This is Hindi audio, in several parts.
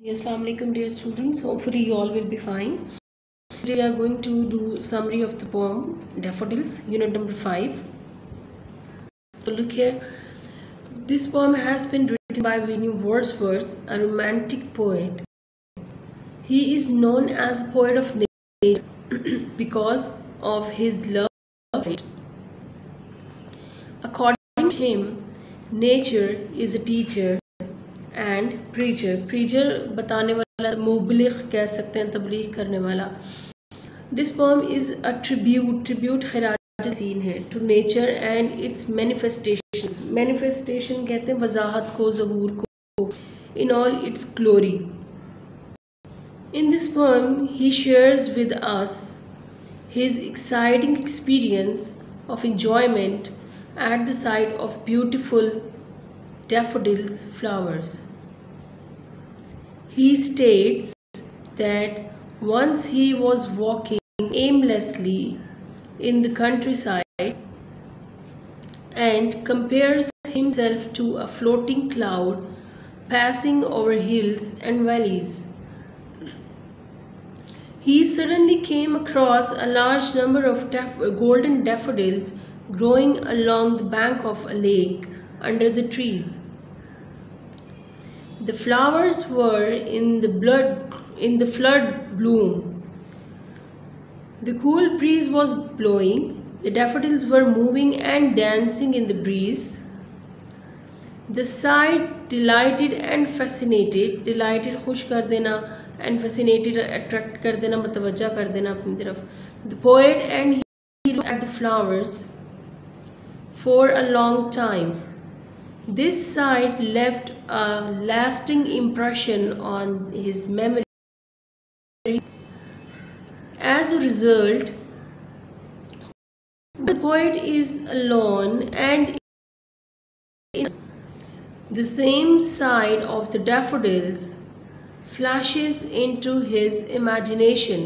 Assalamu alaikum dear students, hopefully you all will be fine. Today we are going to do summary of the poem Daffodils, unit number 5. So look here, this poem has been written by William Wordsworth, a romantic poet. He is known as poet of nature because of his love of it. According to him, nature is a teacher and preacher बताने वाला, मुबलिग कह सकते हैं, तबलीग करने वाला. This poem is a tribute खिराज सीन है to nature and its manifestation कहते हैं वजाहत को, ज़हूर को, in all its glory. In this poem he shares with us his exciting experience of enjoyment at the sight of beautiful daffodils flowers. He states that once he was walking aimlessly in the countryside and compares himself to a floating cloud passing over hills and valleys. He suddenly came across a large number of golden daffodils growing along the bank of a lake under the trees. The flowers were in the flood bloom. The cool breeze was blowing. The daffodils were moving and dancing in the breeze. The sight delighted and fascinated. Delighted खुश कर देना and fascinated attract कर देना, मतवज्जा कर देना अपनी तरफ. The poet and he looked at the flowers for a long time. This sight left a lasting impression on his memory. As a result, the poet is alone and the same side of the daffodils flashes into his imagination.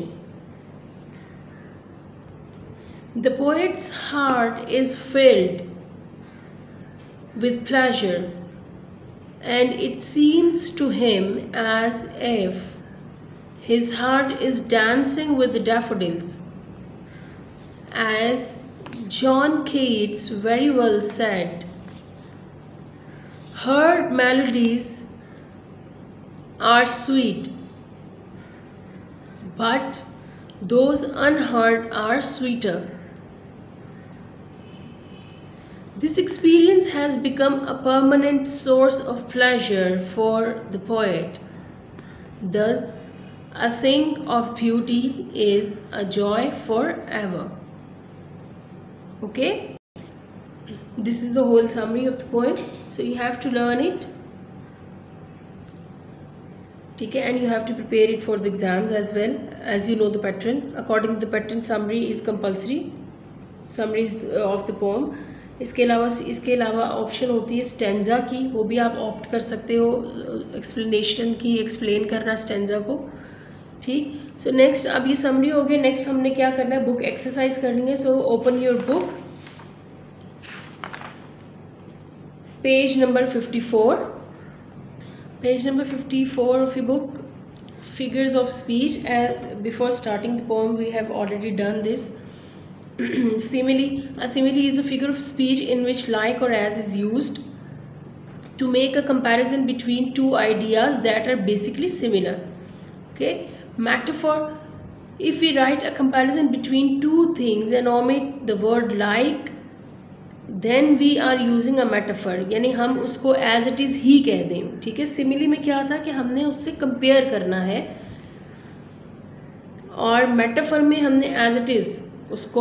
The poet's heart is filled with pleasure, and it seems to him as if his heart is dancing with the daffodils. As John Keats very well said, "Her melodies are sweet, but those unheard are sweeter." This experience has become a permanent source of pleasure for the poet. Thus, a thing of beauty is a joy forever. Okay? This is the whole summary of the poem. So you have to learn it. Okay? And you have to prepare it for the exams as well, as you know the pattern. According to the pattern, summary is compulsory. Summary of the poem. इसके अलावा ऑप्शन होती है स्टेंजा की, वो भी आप ऑप्ट कर सकते हो, एक्सप्लेनेशन की, एक्सप्लेन करना स्टेंजा को. ठीक. सो नेक्स्ट, अब ये समरी हो गई. नेक्स्ट हमने क्या करना है, बुक एक्सरसाइज करनी है. So open your book, page number 54. Page number 54 of your book, figures of speech. As before starting the poem we have already done this. Simile. A simile is a figure of speech in which like or as is used to make a comparison between two ideas that are basically similar. Okay. Metaphor. If we write a comparison between two things and omit the word like, then we are using a metaphor. यानी हम उसको as it is ही कह दें. ठीक है. Simile में क्या था कि हमने उससे compare करना है, और metaphor में हमने as it is उसको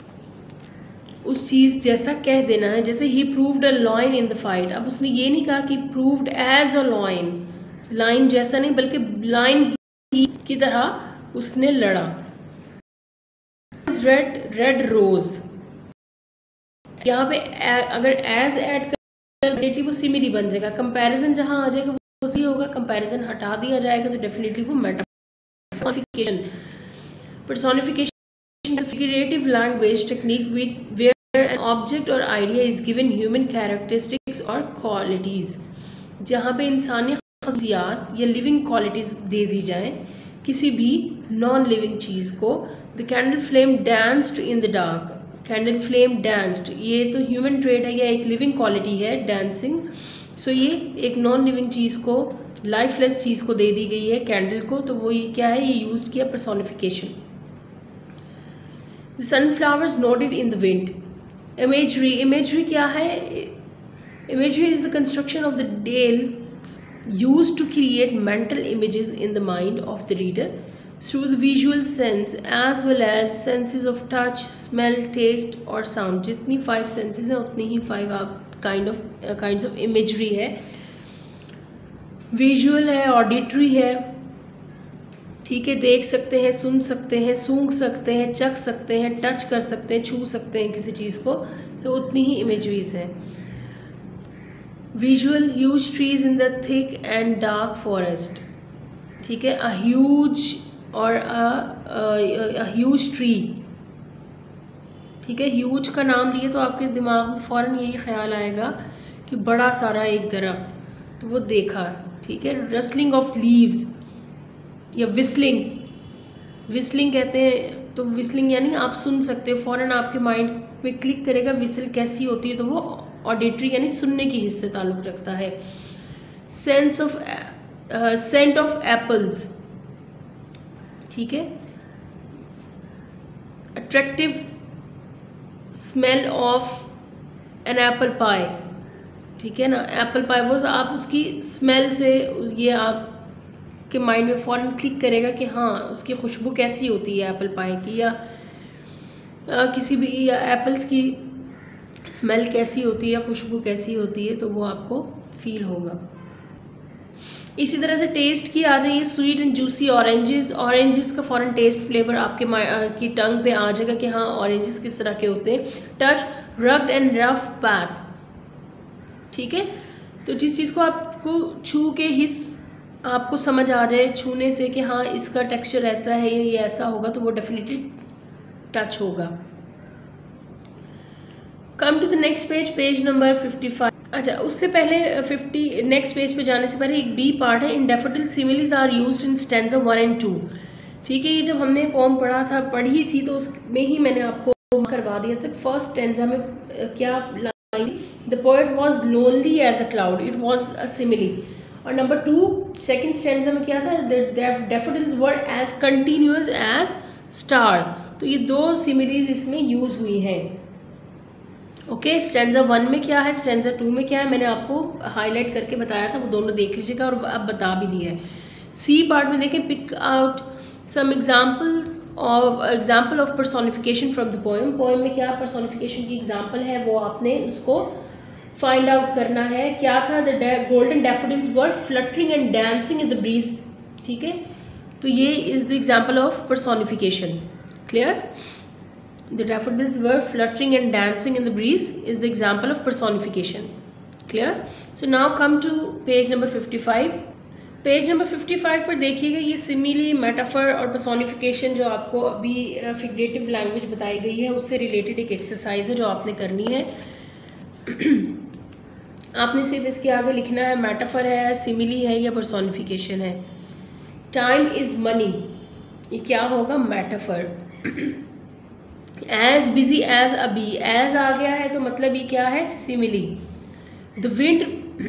उस चीज़ जैसा कह देना है. जैसे he proved a lion in the fight. अब उसने ये नहीं कहा कि proved as a lion, lion जैसा नहीं, बल्कि लाइन ही की तरह उसने लड़ा. रेड रोज, यहाँ पे अगर एज ऐड कर वो सिमिली बन जाएगा. कंपैरिजन जहाँ आ जाएगा वो सही होगा, कंपैरिजन हटा दिया जाएगा तो डेफिनेटली वो मेटाफोरिफिकेशन. Personification is a figurative language technique where an object or idea is given human characteristics or qualities. जहाँ पे इंसानी खसूसियात या लिविंग क्वालिटीज़ दे दी जाएँ किसी भी नॉन लिविंग चीज़ को। The candle flame danced in the dark, candle flame danced, ये तो ह्यूमन ट्रेट है या एक लिविंग क्वालिटी है डांसिंग। सो ये एक नॉन लिविंग चीज़ को, लाइफलेस चीज़ को दे दी गई है कैंडल को, तो वो ये क्या है, ये यूज किया personification. The sunflowers nodded in the wind, imagery, imagery क्या है, imagery is the construction of the डेल used to create mental images in the mind of the reader through the visual sense as well as senses of touch, smell, taste और sound। जितनी 5 senses हैं उतनी ही 5 kinds of imagery है। visual है, auditory है, ठीक है, देख सकते हैं, सुन सकते हैं, सूंघ सकते हैं, चख सकते हैं, टच कर सकते हैं, छू सकते हैं किसी चीज़ को, तो उतनी ही imageries हैं। Visual, huge trees in the thick and dark forest, ठीक है, अ ह्यूज और अ ह्यूज ट्री, ठीक है, ह्यूज का नाम लिए तो आपके दिमाग में फ़ौरन यही ख्याल आएगा कि बड़ा सारा एक दरख्त, तो वो देखा, ठीक है। रसलिंग ऑफ लीव्स या विस्लिंग, विस्लिंग कहते हैं, तो विस्लिंग यानी आप सुन सकते हो, फ़ौरन आपके माइंड पे क्लिक करेगा विसल कैसी होती है, तो वो ऑडिटरी यानी सुनने की हिस्से ताल्लुक़ रखता है। Sense of scent of apples, ठीक है, attractive smell of an apple pie, ठीक है ना, एप्पल पाई वो आप उसकी स्मेल से ये आपके माइंड में फ़ौरन क्लिक करेगा कि हाँ उसकी खुशबू कैसी होती है एप्पल पाई की, या किसी भी या एप्पल्स की स्मेल कैसी होती है, खुशबू कैसी होती है, तो वो आपको फील होगा। इसी तरह से टेस्ट की आ जाइए, sweet and juicy oranges, oranges का फ़ौरन टेस्ट फ्लेवर आपके की टंग पे आ जाएगा कि हाँ ऑरेंजेस किस तरह के होते हैं। Touch, rugged and rough path, ठीक है, तो जिस चीज़ को आपको छू के हिस्स आपको समझ आ जाए छूने से कि हाँ इसका टेक्सचर ऐसा है या ये ऐसा होगा, तो वो डेफिनेटली टच होगा। Come to the next page, page number 55। अच्छा, उससे पहले 50 नेक्स्ट पेज पे जाने से पहले एक बी पार्ट है, in daffodil similes are used in stanza 1 and 2, ठीक है। ये जब हमने पोम पढ़ी थी तो उसमें ही मैंने आपको करवा दिया था। फर्स्ट स्टैंजा में क्या line, the poet was lonely as a cloud, it was a simile. और नंबर 2 सेकेंड स्टैंजा में क्या था, the daffodils were as continuous as stars, तो ये दो सिमिलीज इसमें यूज हुई हैं। ओके, स्टैंजा 1 में क्या है, स्टैंजा 2 में क्या है, मैंने आपको हाईलाइट करके बताया था, वो दोनों देख लीजिएगा और अब बता भी दिया है। सी पार्ट में देखें, pick out some example of personification from the poem. Poem में क्या पर्सोनिफिकेशन की एग्जाम्पल है वो आपने उसको फाइंड आउट करना है। क्या था, the golden daffodils were fluttering and dancing in the breeze, ठीक है, तो ये is the example of personification. Clear, the daffodils were fluttering and dancing in the breeze is the example of personification. Clear? So now come to page number 55. Page number 55 पर देखिएगा, ये सिमिली, मेटाफर और पर्सोनिफिकेशन जो आपको अभी फिगरेटिव लैंग्वेज बताई गई है उससे रिलेटेड एक एक्सरसाइज है जो आपने करनी है। आपने सिर्फ इसके आगे लिखना है मेटाफर है, सिमिली है या पर्सोनिफिकेशन है। टाइम इज़ मनी, ये क्या होगा, metaphor. As busy as a bee, as आ गया है तो मतलब ये क्या है, simile. The wind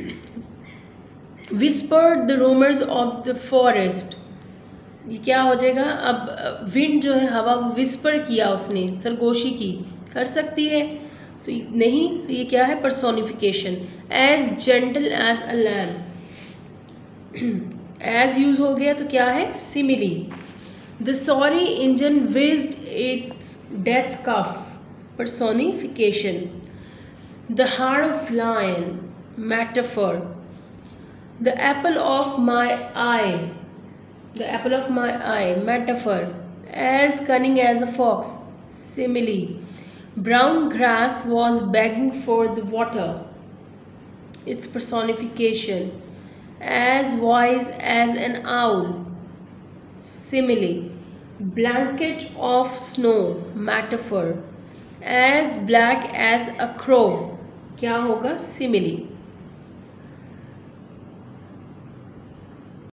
whispered the rumours of the forest, ये क्या हो जाएगा, अब विंड जो है हवा, वो विस्पर किया, उसने सरगोशी की, कर सकती है तो नहीं, तो ये क्या है, personification. As gentle as a lamb, as use हो गया तो क्या है, simile. The sorry engine wheezed its death cough, personification. The heart of lion, metaphor. The apple of my eye, the apple of my eye, metaphor. As cunning as a fox, simile. Brown grass was begging for the water, its personification. As wise as an owl, simile. Blanket of snow, metaphor. As black as a crow, क्या होगा, simile.